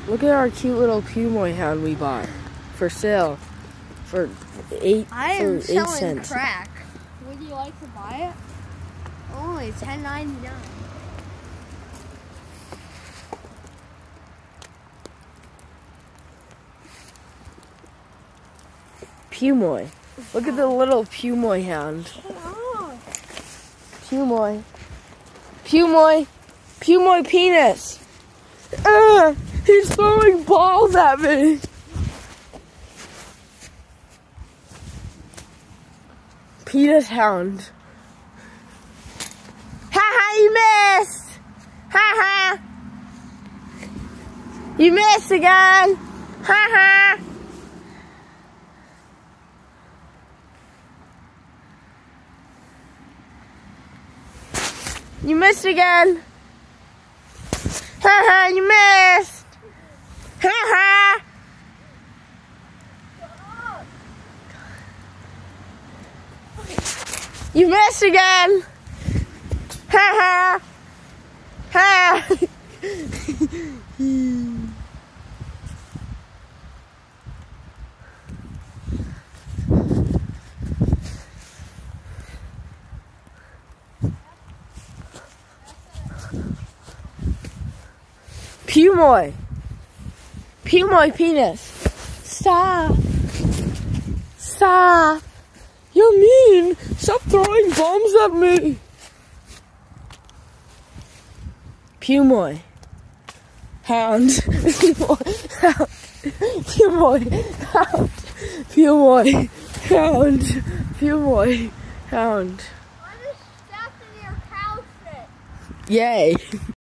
Look at our cute little Pumoy hound we bought for sale for 8 selling cents. Crack. Would you like to buy it? Only $10.99. Pumoy. Look at the little Pumoy hound. Oh. Pumoy. Pumoy. Pumoy penis. He's throwing balls at me. Penis hound. Ha, you missed. Ha. You missed again. Ha. You missed again. Ha, you missed. Ha. You missed again. Ha. Pumoy. Pumoy penis. Stop. Stop. You're mean. Stop throwing bombs at me. Pumoy. Hound. Pumoy. Hound. Pumoy. Hound. Pumoy. Hound. I just stepped in your cow shit. Yay.